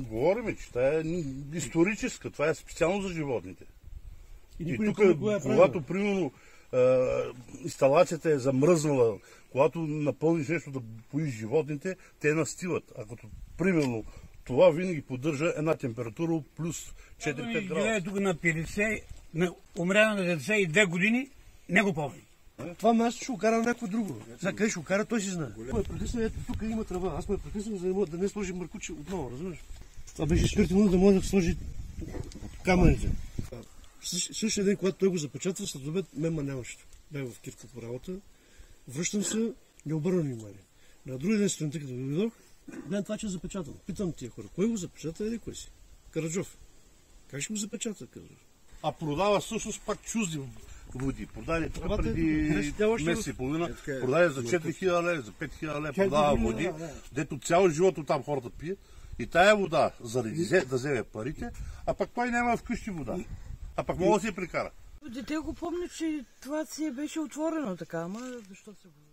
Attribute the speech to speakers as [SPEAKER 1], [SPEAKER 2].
[SPEAKER 1] говорим, че това е историческа, това е специално за животните. И тук, когато примерно инсталацията е замръзнала, когато напълниш нещо да поиш животните, те настиват. Ако примерно това винаги поддържа една температура плюс 4-5 градуса.
[SPEAKER 2] Тук на 50, умря на 92 години, не го помни.
[SPEAKER 3] Това място ще окара някой друго. За къде ще окара, той си знае. Ето тук има трава. Аз ме прекъснах, за да не сложи мъркуче отново, разбираш? Това беше 4 минути да може да сложи камъните. Същия ден, когато той го запечатва, след обед мема нямаше. Бях в кирка по работа. Връщам се, не обърна внимание. На другия ден сутринта, като дойдох, гледам това, че е запечатано. Питам тия хора, кой го запечата или кой си? Караджов. Как ще го запечата, Караджов?
[SPEAKER 1] А продава всъщност пак чужди води. Продаде тук преди месец и половина, продаде за 4000 лева, за 5000 лева, продава води, дето цял живот оттам хората пият. И тая вода, заради да вземе парите, а пък той няма вкъщи вода. А пък мога да си я прикара.
[SPEAKER 4] Дете го помни, че това си беше отворено така, ама защо се го...